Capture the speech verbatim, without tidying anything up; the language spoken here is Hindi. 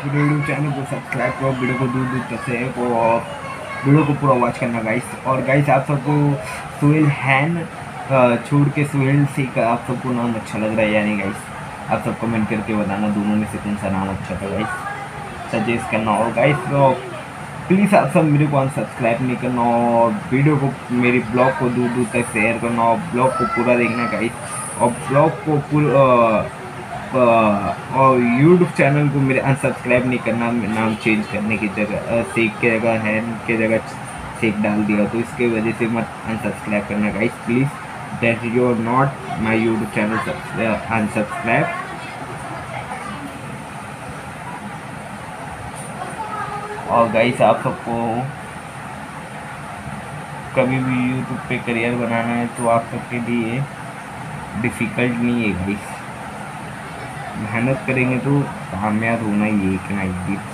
यूट्यूब चैनल को सब्सक्राइब करो, वीडियो को दूर दूर तक शेयर करो और वीडियो को पूरा वॉच करना गाइस। और गाइस आप सबको सुहेल हैन छोड़ के सुहेल सिख आप सबको नाम अच्छा लग रहा है या नहीं गाइस? आप सब कमेंट करके बताना दोनों में से कौन सा नाम अच्छा था गाइस, सजेस्ट करना। और गाइस तो प्लीज़ आप सब मेरे को अनसब्सक्राइब नहीं करना और वीडियो को मेरी ब्लॉग को दूर दूर तक शेयर करना और ब्लॉग को पूरा देखना गाइस। और ब्लॉग को पूरा और यूट्यूब चैनल को मेरे अनसब्सक्राइब नहीं करना, नाम चेंज करने की जगह शेख की जगह हैन की जगह शेख डाल दिया, तो इसके वजह से मत अनसब्सक्राइब करना guys please. That you are not my YouTube channel unsubscribe. और गाइस आप सबको कभी भी यूट्यूब पे करियर बनाना है तो आप सबके लिए डिफ़िकल्ट नहीं है गाइस, मेहनत करेंगे तो कामयाब होना ही एक ना एक दिन।